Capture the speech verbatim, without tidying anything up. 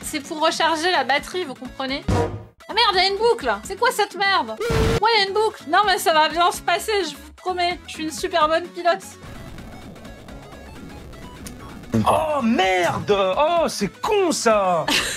C'est pour recharger la batterie, vous comprenez? Ah merde, il y a une boucle. C'est quoi cette merde? Ouais, il y a une boucle. Non, mais ça va bien se passer, je vous promets. Je suis une super bonne pilote. Oh merde! Oh, c'est con ça!